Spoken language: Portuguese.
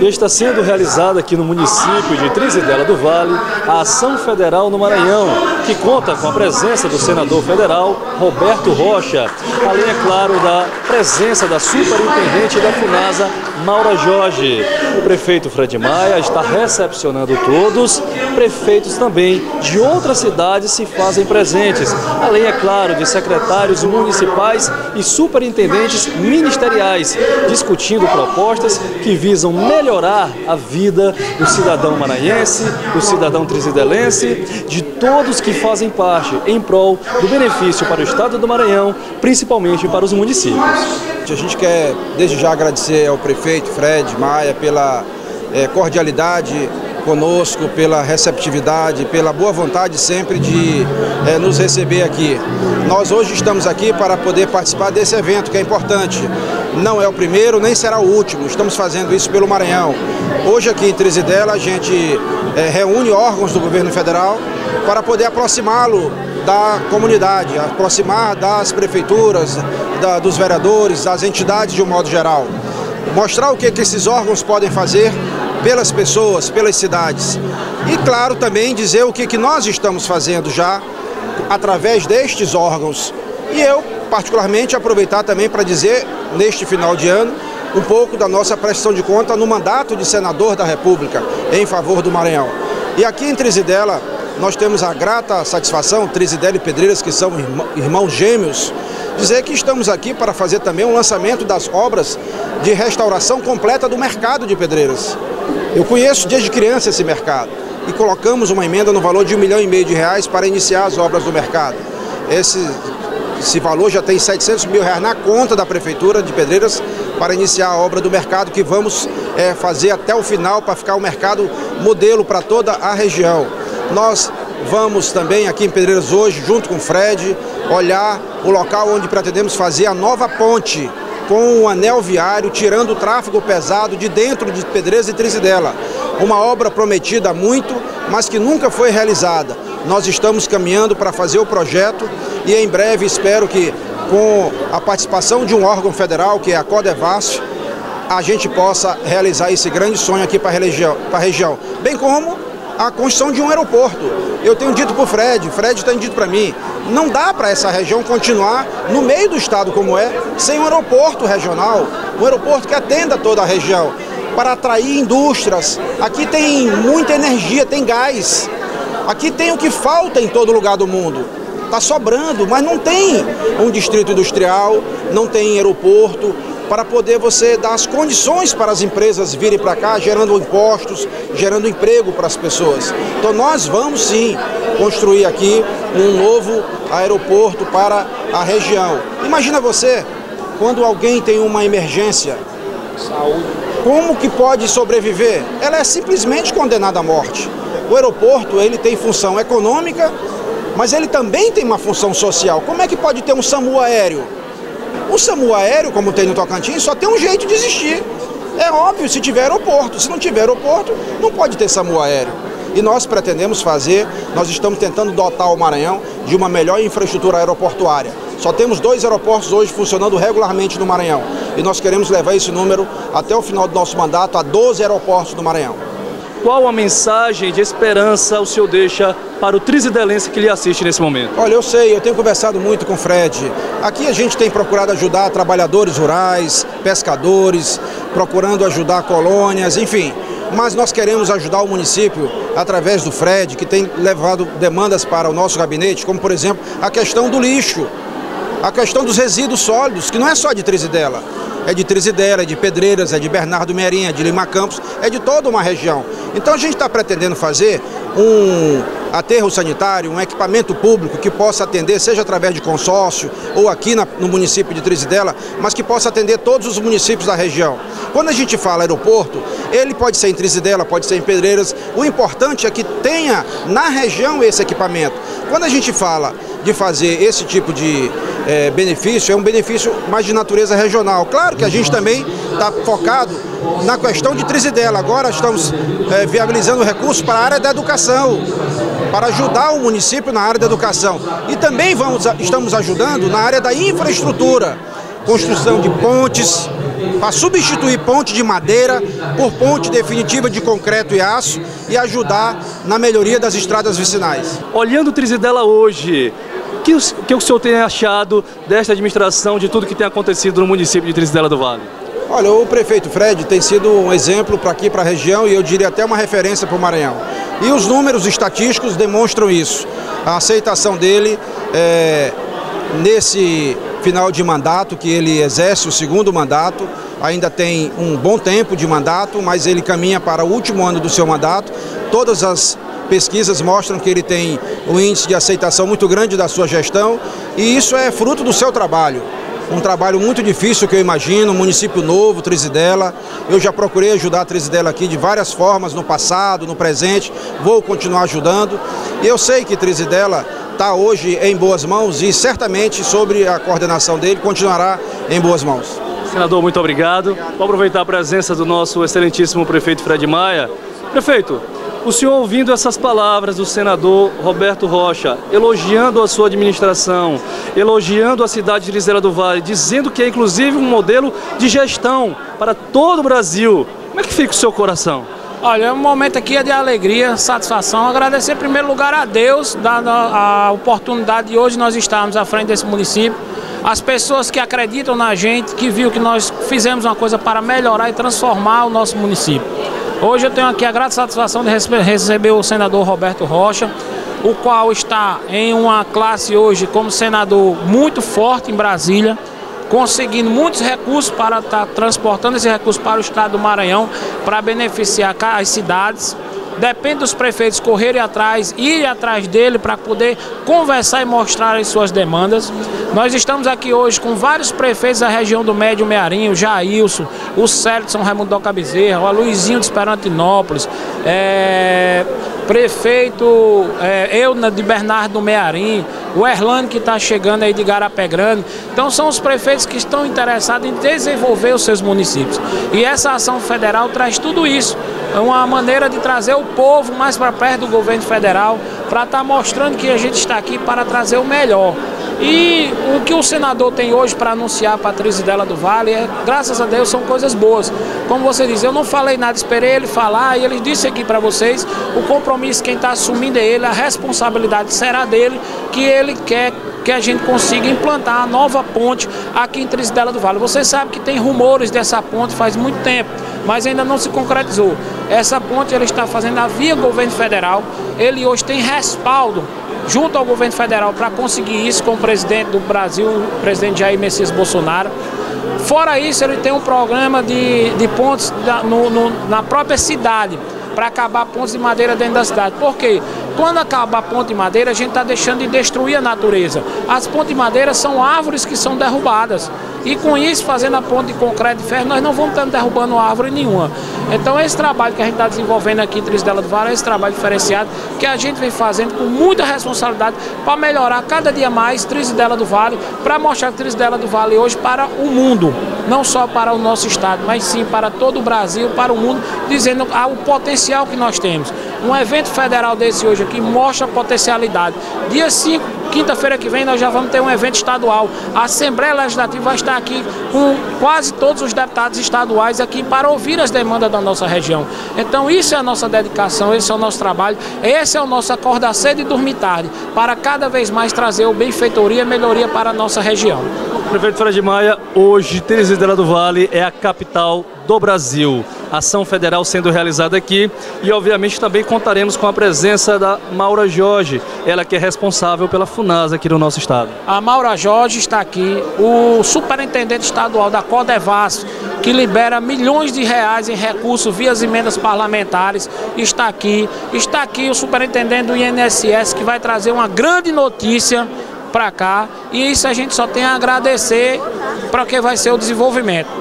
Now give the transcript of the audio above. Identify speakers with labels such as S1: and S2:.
S1: E está sendo realizada aqui no município de Trizidela do Vale a Ação Federal no Maranhão, que conta com a presença do senador federal Roberto Rocha, além, é claro, da presença da superintendente da FUNASA, Maura Jorge. O prefeito Fred Maia está recepcionando todos, prefeitos também de outras cidades se fazem presentes, além, é claro, de secretários municipais e superintendentes ministeriais, discutindo propostas que visam melhorar a vida do cidadão maranhense, do cidadão trizidelense, de todos que fazem parte em prol do benefício para o estado do Maranhão, principalmente para os municípios.
S2: A gente quer desde já agradecer ao prefeito Fred Maia pela cordialidade conosco, pela receptividade, pela boa vontade sempre de nos receber aqui. Nós hoje estamos aqui para poder participar desse evento que é importante. Não é o primeiro, nem será o último. Estamos fazendo isso pelo Maranhão. Hoje aqui em Trizidela a gente reúne órgãos do governo federal para poder aproximá-lo da comunidade, aproximar das prefeituras, dos vereadores, das entidades de um modo geral. Mostrar o que esses órgãos podem fazer pelas pessoas, pelas cidades. E, claro, também dizer o que nós estamos fazendo já através destes órgãos. E eu, particularmente, aproveitar também para dizer, neste final de ano, um pouco da nossa prestação de conta no mandato de senador da República em favor do Maranhão. E aqui em Trizidela, nós temos a grata satisfação, Trizidela e Pedreiras, que são irmãos gêmeos, dizer que estamos aqui para fazer também um lançamento das obras de restauração completa do mercado de Pedreiras. Eu conheço desde criança esse mercado e colocamos uma emenda no valor de R$1,5 milhão para iniciar as obras do mercado. Esse valor já tem R$700 mil na conta da Prefeitura de Pedreiras para iniciar a obra do mercado, que vamos fazer até o final para ficar um mercado modelo para toda a região. Nós vamos também aqui em Pedreiras hoje, junto com o Fred, olhar o local onde pretendemos fazer a nova ponte com o anel viário, tirando o tráfego pesado de dentro de Pedreiras e Trizidela. Uma obra prometida há muito, mas que nunca foi realizada. Nós estamos caminhando para fazer o projeto e em breve espero que, com a participação de um órgão federal, que é a Codevasf, a gente possa realizar esse grande sonho aqui para a região. Bem como a construção de um aeroporto. Eu tenho dito para o Fred tem dito para mim, não dá para essa região continuar no meio do estado como sem um aeroporto regional, um aeroporto que atenda toda a região, para atrair indústrias. Aqui tem muita energia, tem gás, aqui tem o que falta em todo lugar do mundo. Está sobrando, mas não tem um distrito industrial, não tem aeroporto, para poder você dar as condições para as empresas virem para cá, gerando impostos, gerando emprego para as pessoas. Então nós vamos sim construir aqui um novo aeroporto para a região. Imagina você, quando alguém tem uma emergência, como que pode sobreviver? Ela é simplesmente condenada à morte. O aeroporto, ele tem função econômica, mas ele também tem uma função social. Como é que pode ter um SAMU aéreo? O SAMU aéreo, como tem no Tocantins, só tem um jeito de existir. É óbvio, se tiver aeroporto. Se não tiver aeroporto, não pode ter SAMU aéreo. E nós pretendemos fazer, nós estamos tentando dotar o Maranhão de uma melhor infraestrutura aeroportuária. Só temos 2 aeroportos hoje funcionando regularmente no Maranhão. E nós queremos levar esse número até o final do nosso mandato a 12 aeroportos do Maranhão.
S1: Qual a mensagem de esperança o senhor deixa para o trizidelense que lhe assiste nesse momento?
S2: Olha, eu tenho conversado muito com o Fred. Aqui a gente tem procurado ajudar trabalhadores rurais, pescadores, procurando ajudar colônias, enfim. Mas nós queremos ajudar o município através do Fred, que tem levado demandas para o nosso gabinete, como por exemplo a questão do lixo, a questão dos resíduos sólidos, que não é só de Trizidela. É de Trizidela, é de Pedreiras, é de Bernardo Meirinha, é de Lima Campos, é de toda uma região. Então a gente está pretendendo fazer um aterro sanitário, um equipamento público que possa atender, seja através de consórcio ou aqui no município de Trizidela, mas que possa atender todos os municípios da região. Quando a gente fala aeroporto, ele pode ser em Trizidela, pode ser em Pedreiras, o importante é que tenha na região esse equipamento. Quando a gente fala de fazer esse tipo de benefício, é um benefício mais de natureza regional. Claro que a gente também está focado na questão de Trizidela. Agora estamos viabilizando recursos para a área da educação, para ajudar o município na área da educação. E também estamos ajudando na área da infraestrutura, construção de pontes, para substituir ponte de madeira por ponte definitiva de concreto e aço e ajudar na melhoria das estradas vicinais.
S1: Olhando Trizidela hoje, o que o senhor tem achado desta administração, de tudo que tem acontecido no município de Trizidela do Vale?
S2: Olha, o prefeito Fred tem sido um exemplo para aqui, para a região, e eu diria até uma referência para o Maranhão. E os números estatísticos demonstram isso. A aceitação dele nesse final de mandato, que ele exerce o segundo mandato, ainda tem um bom tempo de mandato, mas ele caminha para o último ano do seu mandato. Todas as pesquisas mostram que ele tem um índice de aceitação muito grande da sua gestão, e isso é fruto do seu trabalho. Um trabalho muito difícil, que eu imagino, um município novo, Trizidela. Eu já procurei ajudar a Trizidela aqui de várias formas, no passado, no presente, vou continuar ajudando. E eu sei que Trizidela está hoje em boas mãos e certamente, sobre a coordenação dele, continuará em boas mãos.
S1: Senador, muito obrigado. Vou aproveitar a presença do nosso excelentíssimo prefeito Fred Maia. Prefeito, o senhor ouvindo essas palavras do senador Roberto Rocha, elogiando a sua administração, elogiando a cidade de Trizidela do Vale, dizendo que é inclusive um modelo de gestão para todo o Brasil, como é que fica o seu coração?
S3: Olha, é um momento aqui de alegria, satisfação, agradecer em primeiro lugar a Deus, dando a oportunidade de hoje nós estarmos à frente desse município, as pessoas que acreditam na gente, que viu que nós fizemos uma coisa para melhorar e transformar o nosso município. Hoje eu tenho aqui a grata satisfação de receber o senador Roberto Rocha, o qual está em uma classe hoje como senador muito forte em Brasília, conseguindo muitos recursos para estar transportando esses recursos para o estado do Maranhão, para beneficiar as cidades. Depende dos prefeitos correrem atrás, irem atrás dele para poder conversar e mostrar as suas demandas. Nós estamos aqui hoje com vários prefeitos da região do Médio Mearim, o Jailson, o Célio de São Raimundo do Alcabezerra, o Luizinho de Esperantinópolis, prefeito Euna de Bernardo do Mearim, o Erlane que está chegando aí de Garapé Grande. Então são os prefeitos que estão interessados em desenvolver os seus municípios. E essa ação federal traz tudo isso. É uma maneira de trazer o povo mais para perto do governo federal, para estar mostrando que a gente está aqui para trazer o melhor. E o que o senador tem hoje para anunciar para a Trizidela do Vale, graças a Deus, são coisas boas. Como você diz, eu não falei nada, esperei ele falar, e ele disse aqui para vocês, o compromisso, quem está assumindo é ele, a responsabilidade será dele, que ele quer que a gente consiga implantar a nova ponte aqui em Trizidela do Vale. Você sabe que tem rumores dessa ponte faz muito tempo, mas ainda não se concretizou. Essa ponte ele está fazendo a via governo federal, ele hoje tem respaldo junto ao governo federal para conseguir isso com o presidente do Brasil, o presidente Jair Messias Bolsonaro. Fora isso, ele tem um programa de pontes na própria cidade, para acabar pontes de madeira dentro da cidade. Por quê? Quando acabar a ponte de madeira, a gente está deixando de destruir a natureza. As pontes de madeira são árvores que são derrubadas. E com isso, fazendo a ponte de concreto e ferro, nós não vamos estar derrubando árvore nenhuma. Então esse trabalho que a gente está desenvolvendo aqui em Trizidela do Vale é esse trabalho diferenciado que a gente vem fazendo com muita responsabilidade para melhorar cada dia mais Trizidela do Vale, para mostrar que Trizidela do Vale hoje para o mundo, não só para o nosso estado, mas sim para todo o Brasil, para o mundo, dizendo o potencial que nós temos. Um evento federal desse hoje aqui mostra a potencialidade. Dia 5, quinta-feira que vem, nós já vamos ter um evento estadual. A Assembleia Legislativa vai estar aqui com quase todos os deputados estaduais aqui para ouvir as demandas da nossa região. Então isso é a nossa dedicação, esse é o nosso trabalho, esse é o nosso acordar cedo e dormir tarde, para cada vez mais trazer o benfeitoria e melhoria para a nossa região.
S1: Prefeito Fred Maia, hoje Trizidela do Vale é a capital do Brasil. Ação federal sendo realizada aqui e obviamente também contaremos com a presença da Maura Jorge, ela que é responsável pela FUNASA aqui no nosso estado.
S3: A Maura Jorge está aqui, o superintendente estadual da Codevasf, que libera milhões de reais em recursos via as emendas parlamentares, está aqui o superintendente do INSS, que vai trazer uma grande notícia para cá, e isso a gente só tem a agradecer para o que vai ser o desenvolvimento.